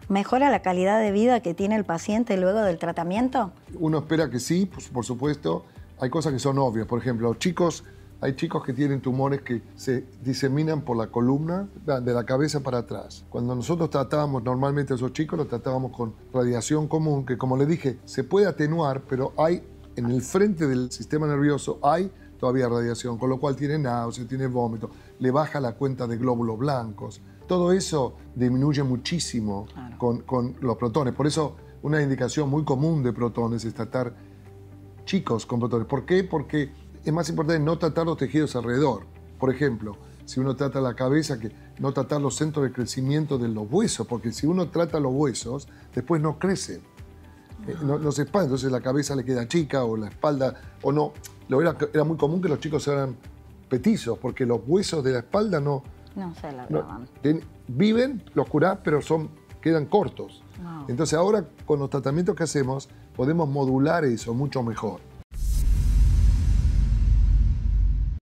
¿Mejora la calidad de vida que tiene el paciente luego del tratamiento? Uno espera que sí, pues, por supuesto. Hay cosas que son obvias. Por ejemplo, hay chicos que tienen tumores que se diseminan por la columna, de la cabeza para atrás. Cuando nosotros tratábamos normalmente a esos chicos, los tratábamos con radiación común, que como les dije, se puede atenuar, pero en el frente del sistema nervioso hay todavía radiación, con lo cual tiene náuseas, tiene vómito, le baja la cuenta de glóbulos blancos. Todo eso disminuye muchísimo con los protones. Por eso una indicación muy común de protones es tratar chicos con protones. ¿Por qué? Porque es más importante no tratar los tejidos alrededor. Por ejemplo, si uno trata la cabeza, que no tratar los centros de crecimiento de los huesos, porque si uno trata los huesos, después no crecen. No se expanden, entonces la cabeza le queda chica o la espalda, o no. Era muy común que los chicos eran petizos, porque los huesos de la espalda no se alargaban. Viven, los curás, pero quedan cortos. Entonces ahora con los tratamientos que hacemos podemos modular eso mucho mejor.